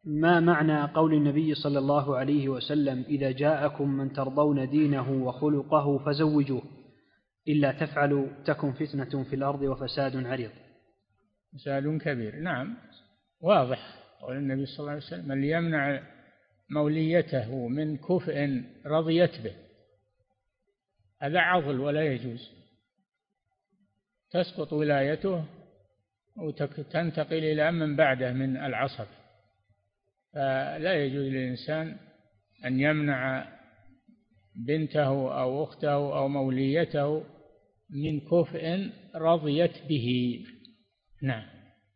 ما معنى قول النبي صلى الله عليه وسلم إذا جاءكم من ترضون دينه وخلقه فزوجوه إلا تفعلوا تكن فتنة في الأرض وفساد عريض؟ فساد كبير. نعم، واضح قول النبي صلى الله عليه وسلم: من يمنع موليته من كفء رضيت به، هذا عضل ولا يجوز، تسقط ولايته وتنتقل إلى من بعده من العصر. فلا يجوز للإنسان أن يمنع بنته أو أخته أو موليته من كفء رضيت به. نعم.